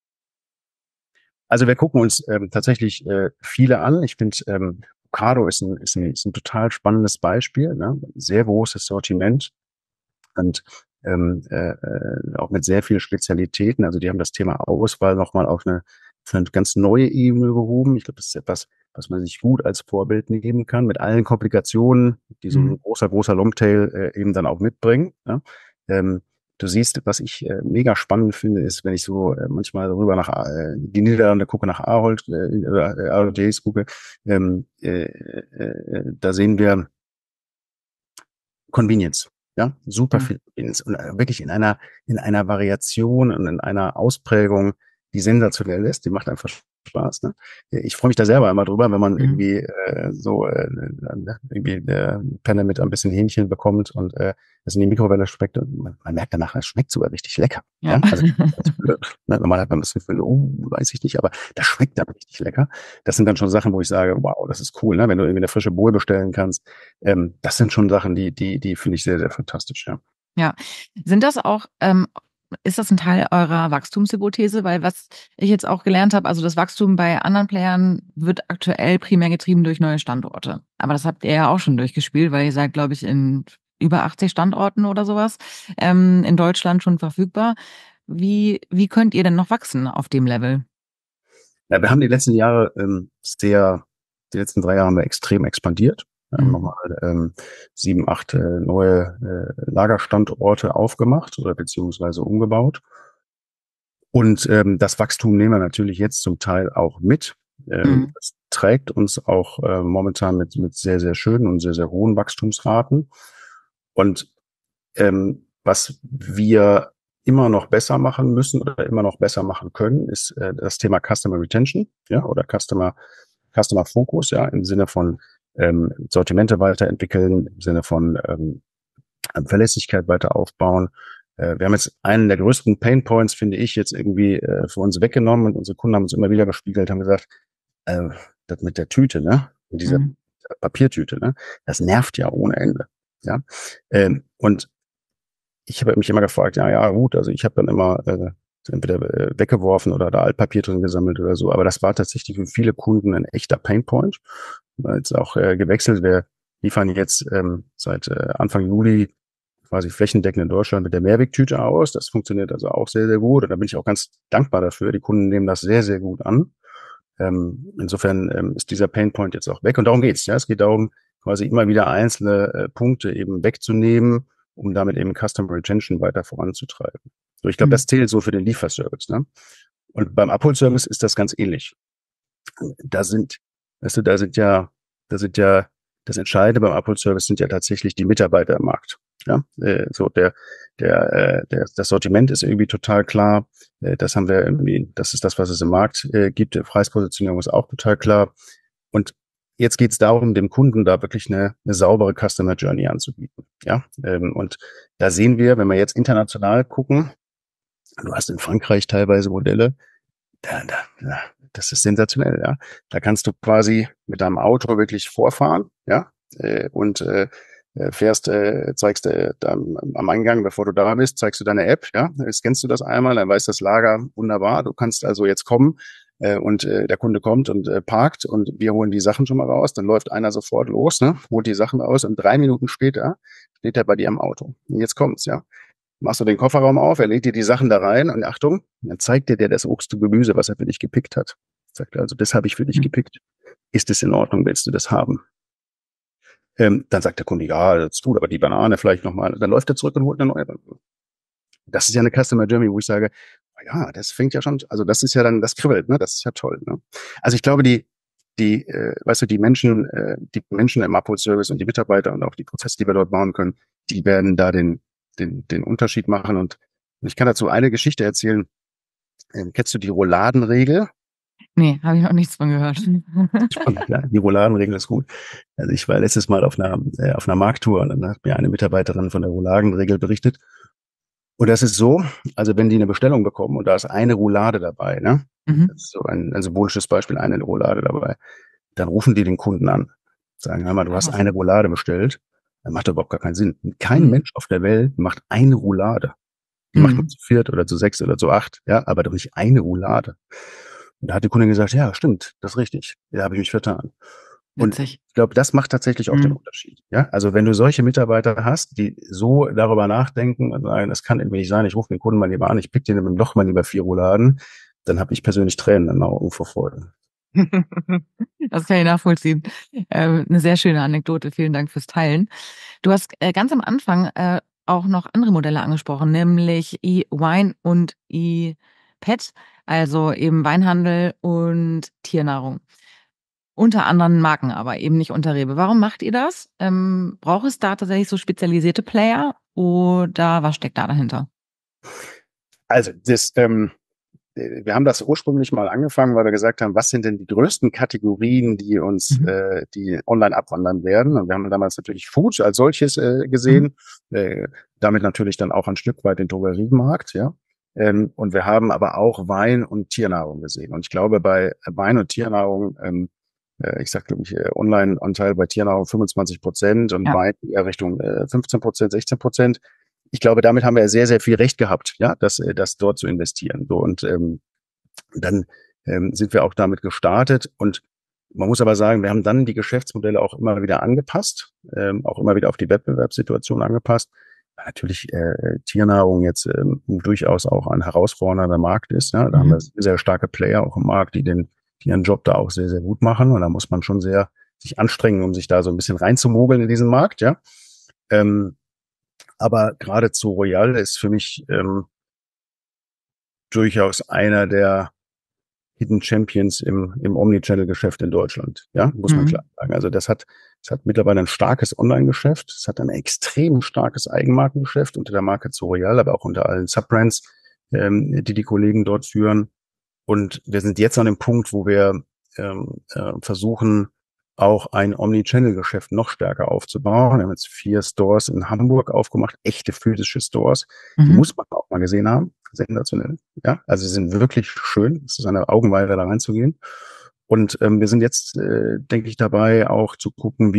Also wir gucken uns tatsächlich viele an. Ich finde, Ocado ist ein total spannendes Beispiel, ne? Sehr großes Sortiment und auch mit sehr vielen Spezialitäten. Also die haben das Thema Auswahl nochmal auf eine ganz neue Ebene gehoben. Ich glaube, das ist etwas, was man sich gut als Vorbild nehmen kann, mit allen Komplikationen, die so ein Mhm. großer Longtail eben dann auch mitbringt. Ja? Ähm, Du siehst, was ich mega spannend finde, ist, wenn ich so manchmal rüber die Niederlande gucke, nach Ahold, Ahold gucke, da sehen wir Convenience. Ja, super Ja. viel Convenience und wirklich in einer Variation und in einer Ausprägung, die sensationell ist, die macht einfach Spaß. Ne? Ich freue mich da selber immer drüber, wenn man Mhm. irgendwie irgendwie Penne mit ein bisschen Hähnchen bekommt und das in die Mikrowelle schmeckt und man merkt danach, es schmeckt sogar richtig lecker. Ja. Ja, also ne, normal hat man das Gefühl, oh, weiß ich nicht, aber das schmeckt dann richtig lecker. Das sind dann schon Sachen, wo ich sage, wow, das ist cool, ne? Wenn du irgendwie eine frische Bowl bestellen kannst, das sind schon Sachen, die finde ich sehr, sehr fantastisch, ja. Ja. Sind das auch, ist das ein Teil eurer Wachstumshypothese? Weil was ich jetzt auch gelernt habe, also das Wachstum bei anderen Playern wird aktuell primär getrieben durch neue Standorte. Aber das habt ihr ja auch schon durchgespielt, weil ihr seid, glaube ich, in über 80 Standorten oder sowas, in Deutschland schon verfügbar. Wie könnt ihr denn noch wachsen auf dem Level? Ja, wir haben die letzten Jahre die letzten 3 Jahre haben wir extrem expandiert. Wir haben Mhm. nochmal 7, 8 neue Lagerstandorte aufgemacht oder beziehungsweise umgebaut. Und das Wachstum nehmen wir natürlich jetzt zum Teil auch mit. Mhm. Das trägt uns auch momentan mit sehr, sehr schönen und sehr, sehr hohen Wachstumsraten. Und was wir immer noch besser machen müssen oder immer noch besser machen können, ist das Thema Customer Retention, ja, oder Customer Focus, ja, im Sinne von Sortimente weiterentwickeln, im Sinne von Verlässlichkeit weiter aufbauen. Wir haben jetzt einen der größten Pain Points, finde ich, jetzt irgendwie für uns weggenommen und unsere Kunden haben uns immer wieder gespiegelt, haben gesagt, äh, das mit der Tüte, ne, mit dieser Mhm. Papiertüte, ne, das nervt ja ohne Ende, ja. Und ich habe mich immer gefragt, ja, ja, gut, also ich habe dann immer entweder weggeworfen oder da Altpapier drin gesammelt oder so, aber das war tatsächlich für viele Kunden ein echter Painpoint. Jetzt auch gewechselt. Wir liefern jetzt seit Anfang Juli quasi flächendeckend in Deutschland mit der Mehrwegtüte aus. Das funktioniert also auch sehr, sehr gut. Und da bin ich auch ganz dankbar dafür. Die Kunden nehmen das sehr, sehr gut an. Insofern ist dieser Painpoint jetzt auch weg. Und darum geht's. Ja, es geht darum, quasi immer wieder einzelne Punkte eben wegzunehmen, um damit eben Customer Retention weiter voranzutreiben. So, ich glaube, Mhm. das zählt so für den Lieferservice. Ne? Und beim Abholservice ist das ganz ähnlich. Da sind, weißt du, da sind ja, das Entscheidende beim Abholservice sind ja tatsächlich die Mitarbeiter im Markt. Ja, so das Sortiment ist irgendwie total klar. Das haben wir irgendwie, das ist das, was es im Markt gibt. Die Preispositionierung ist auch total klar. Und jetzt geht es darum, dem Kunden da wirklich eine saubere Customer Journey anzubieten. Ja, und da sehen wir, wenn wir jetzt international gucken, du hast in Frankreich teilweise Modelle, das ist sensationell, ja. Da kannst du quasi mit deinem Auto wirklich vorfahren, ja, und fährst, zeigst am Eingang, bevor du da bist, zeigst du deine App, ja, scannst du das einmal, dann weiß das Lager wunderbar. Du kannst also jetzt kommen und der Kunde kommt und parkt und wir holen die Sachen schon mal raus. Dann läuft einer sofort los, ne, holt die Sachen raus und 3 Minuten später steht er bei dir am Auto. Und jetzt kommt's, ja. Machst du den Kofferraum auf, er legt dir die Sachen da rein und Achtung, dann zeigt dir der das Obst und Gemüse, was er für dich gepickt hat. Sagt er, also das habe ich für dich Mhm. gepickt. Ist es in Ordnung, willst du das haben? Dann sagt der Kunde, ja, das tut aber die Banane vielleicht nochmal. Dann läuft er zurück und holt eine neue Banane. Das ist ja eine Customer Journey, wo ich sage, ja, das fängt ja schon, also das ist ja dann, das kribbelt, ne? Das ist ja toll. Ne? Also ich glaube, weißt du, die Menschen im Abholservice und die Mitarbeiter und auch die Prozesse, die wir dort bauen können, die werden da den Unterschied machen. Und ich kann dazu eine Geschichte erzählen. Kennst du die Rouladenregel? Nee, habe ich noch nichts von gehört. Spannend, ja. Die Rouladenregel ist gut. Also ich war letztes Mal auf einer Markttour und dann hat mir eine Mitarbeiterin von der Rouladenregel berichtet. Und das ist so, also wenn die eine Bestellung bekommen und da ist eine Roulade dabei, ne? Mhm. Das ist so ein symbolisches Beispiel, eine Roulade dabei. Dann rufen die den Kunden an, sagen, hör mal, du Ach hast was. eine Roulade bestellt. Das macht überhaupt gar keinen Sinn. Kein Mhm. Mensch auf der Welt macht eine Roulade. Die macht man Mhm. zu viert oder zu sechs oder zu acht, ja, aber doch nicht eine Roulade. Und da hat die Kundin gesagt, ja, stimmt, das ist richtig. Da habe ich mich vertan. Und Witzig. ich glaube, das macht tatsächlich auch den Mhm. Unterschied. Ja, also wenn du solche Mitarbeiter hast, die so darüber nachdenken und sagen, das kann irgendwie nicht sein, ich rufe den Kunden mal lieber an, ich pick den doch mal lieber 4 Rouladen, dann habe ich persönlich Tränen in den Augen vor Freude. Das kann ich nachvollziehen. Eine sehr schöne Anekdote. Vielen Dank fürs Teilen. Du hast ganz am Anfang auch noch andere Modelle angesprochen, nämlich E-Wine und E-Pet, also eben Weinhandel und Tiernahrung. Unter anderen Marken aber, eben nicht unter Rewe. Warum macht ihr das? Braucht es da tatsächlich so spezialisierte Player oder was steckt da dahinter? Also wir haben das ursprünglich mal angefangen, weil wir gesagt haben, was sind denn die größten Kategorien, Mhm. die online abwandern werden? Und wir haben damals natürlich Food als solches Mhm. gesehen, damit natürlich dann auch ein Stück weit den Drogeriemarkt, ja. Und wir haben aber auch Wein und Tiernahrung gesehen. Und ich glaube, bei Wein und Tiernahrung, ich sag, glaube ich, Online-Anteil bei Tiernahrung 25% und Ja. Wein eher Richtung 15%, 16%. Ich glaube, damit haben wir sehr, sehr viel Recht gehabt, ja, das dort zu investieren. So, und dann sind wir auch damit gestartet. Und man muss aber sagen, wir haben dann die Geschäftsmodelle auch immer wieder angepasst, auch immer wieder auf die Wettbewerbssituation angepasst. Weil natürlich Tiernahrung jetzt durchaus auch ein herausfordernder Markt ist. Ja? Da haben wir Mhm. sehr, sehr starke Player auch im Markt, die den die ihren Job da auch sehr, sehr gut machen. Und da muss man schon sehr sich anstrengen, um sich da so ein bisschen reinzumogeln in diesen Markt, ja. Aber geradezu Royal ist für mich durchaus einer der Hidden Champions im Omnichannel-Geschäft in Deutschland. Ja, muss man klar Mhm. sagen. Also es hat mittlerweile ein starkes Online-Geschäft. Es hat ein extrem starkes Eigenmarkengeschäft unter der Marke Royal, aber auch unter allen Subbrands, die Kollegen dort führen. Und wir sind jetzt an dem Punkt, wo wir versuchen, auch ein Omnichannel-Geschäft noch stärker aufzubauen. Wir haben jetzt 4 Stores in Hamburg aufgemacht, echte physische Stores. Die Mhm. muss man auch mal gesehen haben. Sensationell. Ja, also sie sind wirklich schön. Es ist eine Augenweide, da reinzugehen. Und wir sind jetzt, denke ich, dabei, auch zu gucken,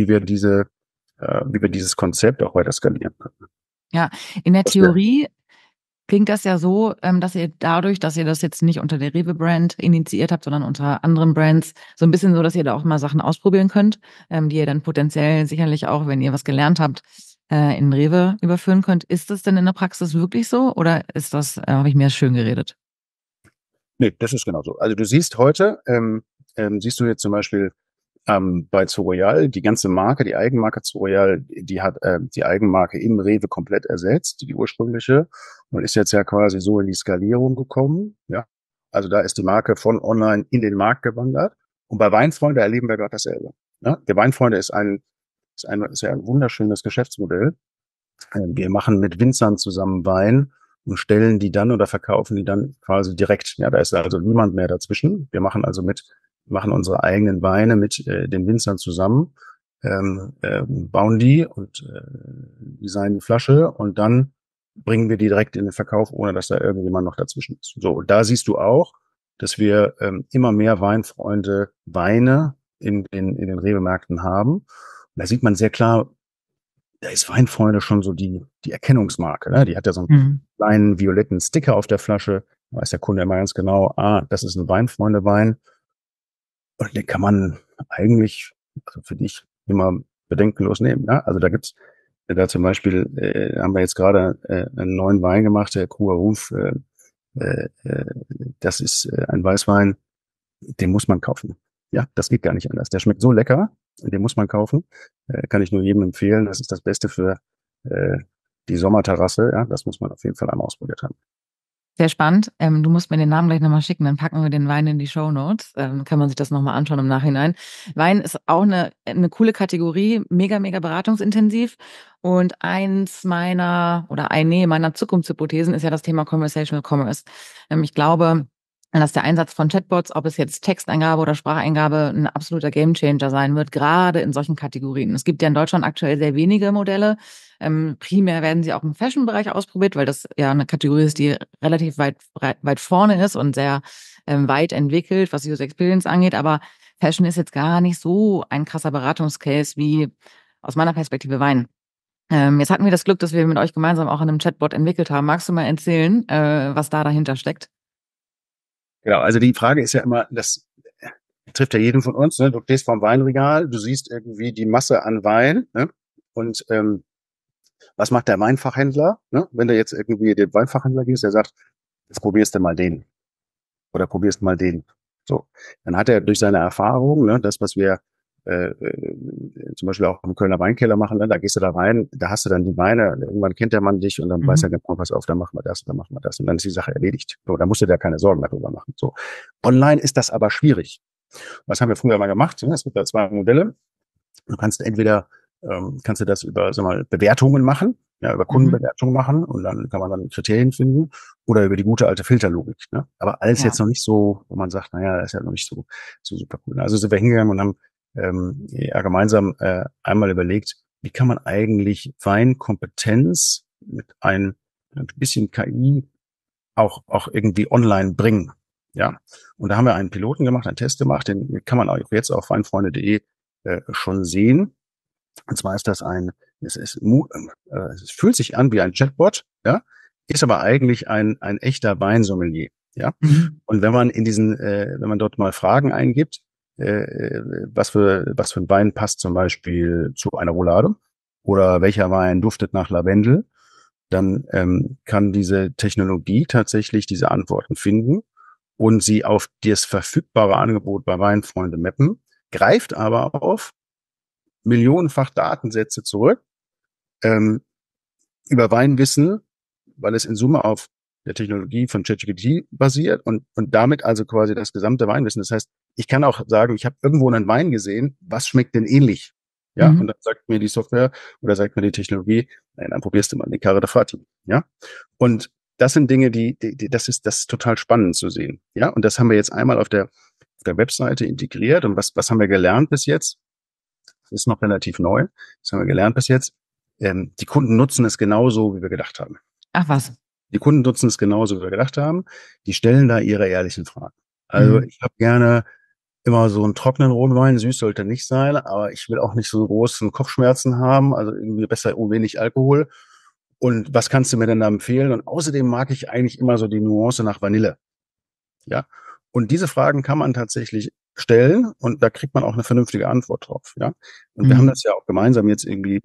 wie wir dieses Konzept auch weiter skalieren können. Ja, in der Das wäre Theorie klingt das ja so, dass ihr dadurch, dass ihr das jetzt nicht unter der Rewe-Brand initiiert habt, sondern unter anderen Brands, so ein bisschen so, dass ihr da auch mal Sachen ausprobieren könnt, die ihr dann potenziell sicherlich auch, wenn ihr was gelernt habt, in Rewe überführen könnt. Ist das denn in der Praxis wirklich so oder ist das, habe ich mir schön geredet? Nee, das ist genau so. Also du siehst heute, siehst du jetzt zum Beispiel bei Zoroyal, die ganze Marke, die Eigenmarke Zoroyal, die hat die Eigenmarke im Rewe komplett ersetzt, die ursprüngliche, und ist jetzt ja quasi so in die Skalierung gekommen. Ja, also da ist die Marke von online in den Markt gewandert. Und bei Weinfreunde erleben wir gerade dasselbe. Ja? Der Weinfreunde ist ja ein wunderschönes Geschäftsmodell. Wir machen mit Winzern zusammen Wein und stellen die dann oder verkaufen die dann quasi direkt. Ja, da ist also niemand mehr dazwischen. Machen unsere eigenen Weine mit den Winzern zusammen, bauen die und designen die Flasche und dann bringen wir die direkt in den Verkauf, ohne dass da irgendjemand noch dazwischen ist. So, und da siehst du auch, dass wir immer mehr Weinfreunde Weine in den Rewe-Märkten haben. Und da sieht man sehr klar, da ist Weinfreunde schon so die Erkennungsmarke. Ne? Die hat ja so einen Mhm. kleinen violetten Sticker auf der Flasche. Da weiß der Kunde immer ganz genau, das ist ein Weinfreunde-Wein. Und den kann man eigentlich, also für dich, immer bedenkenlos nehmen. Ja? Also da gibt's da zum Beispiel, haben wir jetzt gerade einen neuen Wein gemacht, der Kruger Ruf. Äh, das ist ein Weißwein, den muss man kaufen. Ja, das geht gar nicht anders. Der schmeckt so lecker, den muss man kaufen. Kann ich nur jedem empfehlen. Das ist das Beste für äh, die Sommerterrasse. Ja, das muss man auf jeden Fall einmal ausprobiert haben. Sehr spannend. Du musst mir den Namen gleich nochmal schicken, dann packen wir den Wein in die Shownotes. Kann man sich das nochmal anschauen im Nachhinein. Wein ist auch eine coole Kategorie, mega, mega beratungsintensiv. Und eine meiner Zukunftshypothesen ist ja das Thema Conversational Commerce. Ich glaube, dass der Einsatz von Chatbots, ob es jetzt Texteingabe oder Spracheingabe, ein absoluter Gamechanger sein wird, gerade in solchen Kategorien. Es gibt ja in Deutschland aktuell sehr wenige Modelle. Primär werden sie auch im Fashion-Bereich ausprobiert, weil das ja eine Kategorie ist, die relativ weit vorne ist und sehr weit entwickelt, was User Experience angeht. Aber Fashion ist jetzt gar nicht so ein krasser Beratungscase wie aus meiner Perspektive Wein. Jetzt hatten wir das Glück, dass wir mit euch gemeinsam auch an einem Chatbot entwickelt haben. Magst du mal erzählen, was da dahinter steckt? Genau, also die Frage ist ja immer, das trifft ja jeden von uns. Ne? Du stehst vorm Weinregal, du siehst irgendwie die Masse an Wein, ne? Und was macht der Weinfachhändler? Ne? Wenn du jetzt irgendwie den Weinfachhändler gehst, der sagt, jetzt probierst du mal den oder probierst mal den. So, dann hat er durch seine Erfahrung, ne, das, was wir zum Beispiel auch im Kölner Weinkeller machen, ne, da gehst du da rein, da hast du dann die Weine, irgendwann kennt der Mann dich und dann weiß er Mhm. genau, pass auf, dann machen wir das, dann machen wir das und dann ist die Sache erledigt. So, da musst du dir keine Sorgen darüber machen. So, online ist das aber schwierig. Was haben wir früher mal gemacht? Ne? Es gibt da 2 Modelle. Du kannst entweder kannst du das über, sag mal, Bewertungen machen, ja, über Mhm. Kundenbewertungen machen und dann kann man dann Kriterien finden oder über die gute alte Filterlogik. Ne? Aber alles Ja. jetzt noch nicht so, wo man sagt, naja, das ist ja noch nicht so super cool. Also sind wir hingegangen und haben ja gemeinsam einmal überlegt, wie kann man eigentlich Weinkompetenz mit ein bisschen KI auch irgendwie online bringen. Ja, und da haben wir einen Piloten gemacht, einen Test gemacht, den kann man auch jetzt auf weinfreunde.de schon sehen. Und zwar ist das es fühlt sich an wie ein Chatbot, ja, ist aber eigentlich ein echter Weinsommelier, ja. Mhm. Und wenn man dort mal Fragen eingibt, was für ein Wein passt zum Beispiel zu einer Roulade oder welcher Wein duftet nach Lavendel, dann kann diese Technologie tatsächlich diese Antworten finden und sie auf das verfügbare Angebot bei Weinfreunde mappen, greift aber auf millionenfach Datensätze zurück, ähm, über Weinwissen, weil es in Summe auf der Technologie von ChatGPT basiert und damit also quasi das gesamte Weinwissen. Das heißt, ich kann auch sagen, ich habe irgendwo einen Wein gesehen, was schmeckt denn ähnlich? Ja, Mhm. und dann sagt mir die Software oder sagt mir die Technologie, nein, dann probierst du mal die Carre de Fati. Ja, und das sind Dinge, das ist total spannend zu sehen. Ja, und das haben wir jetzt einmal auf der Webseite integriert. Und was haben wir gelernt bis jetzt? Das ist noch relativ neu. Das haben wir gelernt bis jetzt. Die Kunden nutzen es genauso, wie wir gedacht haben. Ach was. Die Kunden nutzen es genauso, wie wir gedacht haben. Die stellen da ihre ehrlichen Fragen. Also Mhm. ich habe gerne immer so einen trockenen Rotwein, süß sollte nicht sein, aber ich will auch nicht so großen Kopfschmerzen haben, also irgendwie besser wenig Alkohol. Und was kannst du mir denn da empfehlen? Und außerdem mag ich eigentlich immer so die Nuance nach Vanille. Ja. Und diese Fragen kann man tatsächlich stellen und da kriegt man auch eine vernünftige Antwort drauf. Ja. Und wir haben Mhm. das ja auch gemeinsam jetzt irgendwie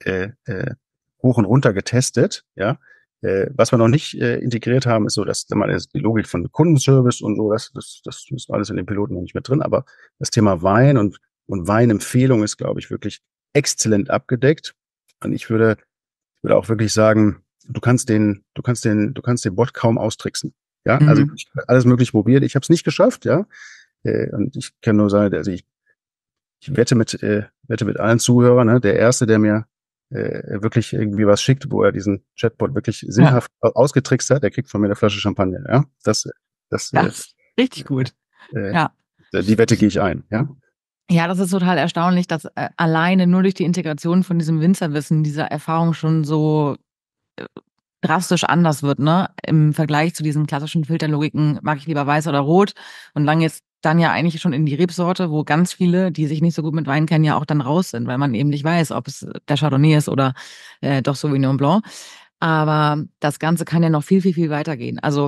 hoch und runter getestet. Ja. Was wir noch nicht integriert haben, ist so, dass mal die Logik von Kundenservice und so, das ist alles in den Piloten noch nicht mit drin. Aber das Thema Wein und Weinempfehlung ist, glaube ich, wirklich exzellent abgedeckt. Und ich würde auch wirklich sagen, du kannst den Bot kaum austricksen. Ja, also Mhm. ich habe alles möglich probiert. Ich habe es nicht geschafft, ja. Und ich kann nur sagen, also ich wette mit allen Zuhörern, ne, der Erste, der mir wirklich irgendwie was schickt, wo er diesen Chatbot wirklich Ja, sinnhaft ausgetrickst hat, der kriegt von mir eine Flasche Champagner, ja. Das, das ist richtig gut. äh, Ja. die Wette gehe ich ein, ja. Ja, das ist total erstaunlich, dass alleine nur durch die Integration von diesem Winzerwissen diese Erfahrung schon so drastisch anders wird, ne? Im Vergleich zu diesen klassischen Filterlogiken, mag ich lieber weiß oder rot und lang jetzt dann ja eigentlich schon in die Rebsorte, wo ganz viele, die sich nicht so gut mit Wein kennen, ja auch dann raus sind, weil man eben nicht weiß, ob es der Chardonnay ist oder doch Sauvignon Blanc. Aber das Ganze kann ja noch viel, viel, viel weitergehen. Also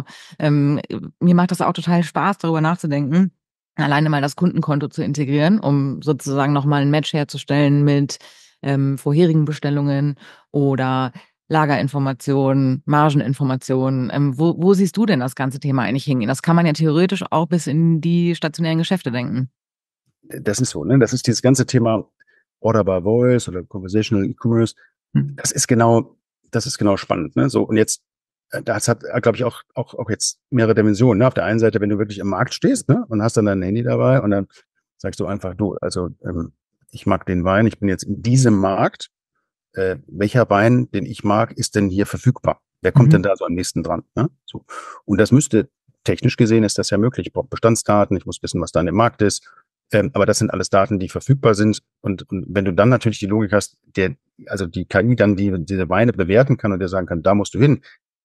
mir macht das auch total Spaß, darüber nachzudenken, alleine mal das Kundenkonto zu integrieren, um sozusagen nochmal ein Match herzustellen mit vorherigen Bestellungen oder Lagerinformationen, Margeninformationen. Wo siehst du denn das ganze Thema eigentlich hingehen? Das kann man ja theoretisch auch bis in die stationären Geschäfte denken. Das ist so, ne? Das ist dieses ganze Thema Order by Voice oder Conversational E-Commerce. Mhm. Das ist genau spannend, ne? So, und jetzt, das hat, glaube ich, auch jetzt mehrere Dimensionen, ne? Auf der einen Seite, wenn du wirklich im Markt stehst, ne? Und hast dann dein Handy dabei und dann sagst du einfach, du, also, ich mag den Wein, ich bin jetzt in diesem Markt, welcher Wein, den ich mag, ist denn hier verfügbar? Wer kommt denn Mhm. da so am nächsten dran, ne? So. Und das müsste, technisch gesehen ist das ja möglich. Ich brauche Bestandsdaten, ich muss wissen, was da in dem Markt ist. Aber das sind alles Daten, die verfügbar sind. Und wenn du dann natürlich die Logik hast, also die KI dann diese Weine bewerten kann und dir sagen kann, da musst du hin,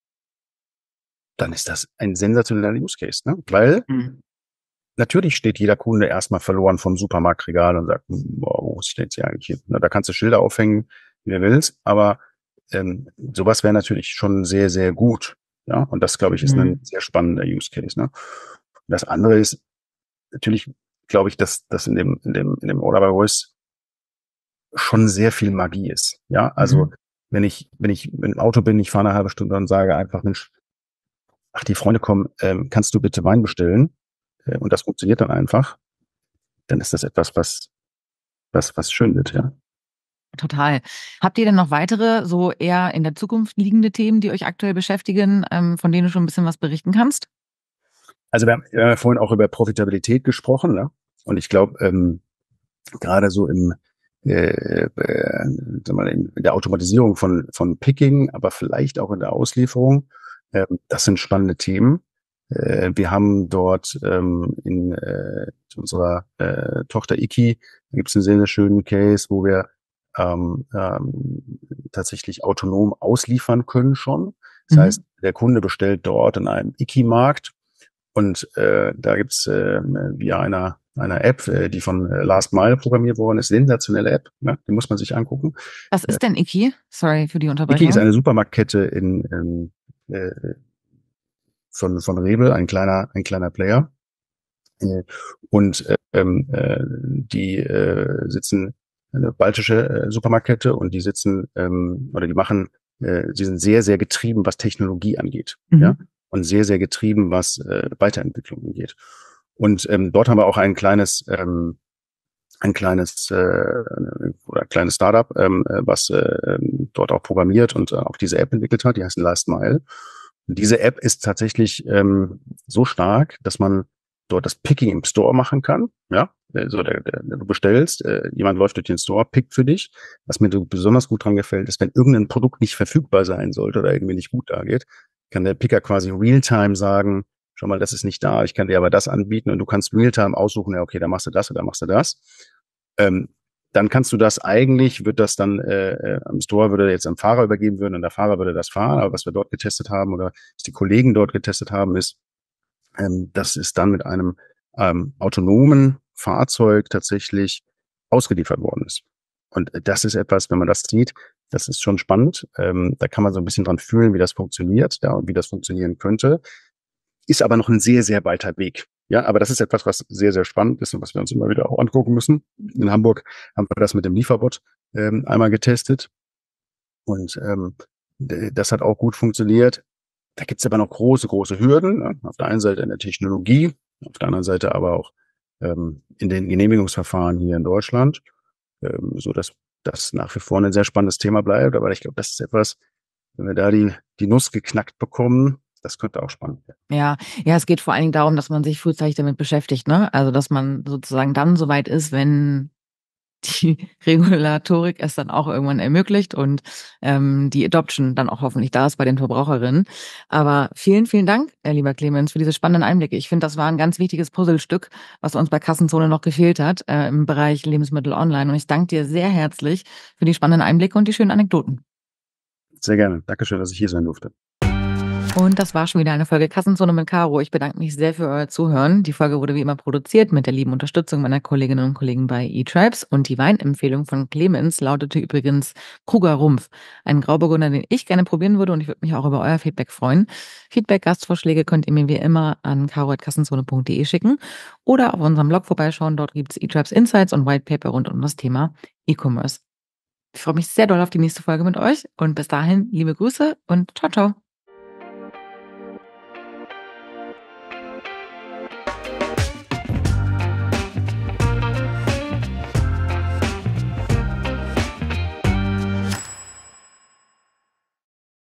dann ist das ein sensationeller Use Case, ne? Weil Mhm. natürlich steht jeder Kunde erstmal verloren vom Supermarktregal und sagt, boah, wo ist denn jetzt hier eigentlich hin? Na, da kannst du Schilder aufhängen, wie du willst, aber sowas wäre natürlich schon sehr, sehr gut. Ja, und das, glaube ich, ist ein Mhm. sehr spannender Use Case. Ne? Und das andere ist natürlich, glaube ich, dass in dem Order by Voice schon sehr viel Magie ist. Ja, also Mhm. wenn ich im Auto bin, ich fahre eine halbe Stunde und sage einfach, Mensch, ach, die Freunde kommen, kannst du bitte Wein bestellen? Und das funktioniert dann einfach, dann ist das etwas, was schön wird, ja. Total. Habt ihr denn noch weitere, so eher in der Zukunft liegende Themen, die euch aktuell beschäftigen, von denen du schon ein bisschen was berichten kannst? Also wir haben ja vorhin auch über Profitabilität gesprochen, ne? Und ich glaube, gerade so sag mal, in der Automatisierung von Picking, aber vielleicht auch in der Auslieferung, das sind spannende Themen. Wir haben dort in unserer Tochter Iki, da gibt es einen sehr, sehr schönen Case, wo wir tatsächlich autonom ausliefern können schon. Das heißt, Mhm. der Kunde bestellt dort in einem Iki-Markt und da gibt's via einer App, die von Last Mile programmiert worden ist, sensationelle App, ne? Die muss man sich angucken. Was Äh, ist denn Iki? Sorry für die Iki ist Unterbrechung. eine Supermarktkette äh, von Rewe, ein kleiner Player. Äh, und die sitzen, eine baltische Supermarktkette und die sitzen oder die machen, sie sind sehr, sehr getrieben, was Technologie angeht. Mhm. Ja? und sehr, sehr getrieben, was Weiterentwicklung angeht. Und dort haben wir auch ein kleines Startup, was dort auch programmiert und auch diese App entwickelt hat, die heißt Last Mile. Und diese App ist tatsächlich so stark, dass man dort das Picking im Store machen kann. Ja, also du bestellst, jemand läuft durch den Store, pickt für dich. Was mir so besonders gut dran gefällt, ist, wenn irgendein Produkt nicht verfügbar sein sollte oder irgendwie nicht gut dageht, kann der Picker quasi real-time sagen, schau mal, das ist nicht da, ich kann dir aber das anbieten und du kannst real-time aussuchen, ja, okay, da machst du das oder machst du das. Ähm, Dann kannst du das eigentlich, wird das dann am Store würde jetzt am Fahrer übergeben werden und der Fahrer würde das fahren. Aber was wir dort getestet haben oder was die Kollegen dort getestet haben, ist, dass es dann mit einem autonomen Fahrzeug tatsächlich ausgeliefert worden ist. Und das ist etwas, wenn man das sieht, das ist schon spannend. Da kann man so ein bisschen dran fühlen, wie das funktioniert, ja, und wie das funktionieren könnte. Ist aber noch ein sehr, sehr weiter Weg. Ja, aber das ist etwas, was sehr, sehr spannend ist und was wir uns immer wieder auch angucken müssen. In Hamburg haben wir das mit dem Lieferbot einmal getestet und das hat auch gut funktioniert. Da gibt's aber noch große, große Hürden. Ne? Auf der einen Seite in der Technologie, auf der anderen Seite aber auch in den Genehmigungsverfahren hier in Deutschland, so dass das nach wie vor ein sehr spannendes Thema bleibt. Aber ich glaube, das ist etwas, wenn wir da die Nuss geknackt bekommen, das könnte auch spannend werden. Ja, ja, es geht vor allen Dingen darum, dass man sich frühzeitig damit beschäftigt, ne? Also, dass man sozusagen dann so weit ist, wenn die Regulatorik es dann auch irgendwann ermöglicht und, die Adoption dann auch hoffentlich da ist bei den Verbraucherinnen. Aber vielen, vielen Dank, lieber Clemens, für diese spannenden Einblicke. Ich finde, das war ein ganz wichtiges Puzzlestück, was uns bei Kassenzone noch gefehlt hat, im Bereich Lebensmittel online. Und ich danke dir sehr herzlich für die spannenden Einblicke und die schönen Anekdoten. Sehr gerne. Dankeschön, dass ich hier sein durfte. Und das war schon wieder eine Folge Kassenzone mit Caro. Ich bedanke mich sehr für euer Zuhören. Die Folge wurde wie immer produziert mit der lieben Unterstützung meiner Kolleginnen und Kollegen bei eTribes. Und die Weinempfehlung von Clemens lautete übrigens Kruger Rumpf. Ein Grauburgunder, den ich gerne probieren würde, und ich würde mich auch über euer Feedback freuen. Feedback, Gastvorschläge könnt ihr mir wie immer an caro@kassenzone.de schicken oder auf unserem Blog vorbeischauen. Dort gibt es eTribes Insights und Whitepaper rund um das Thema E-Commerce. Ich freue mich sehr doll auf die nächste Folge mit euch und bis dahin liebe Grüße und ciao, ciao.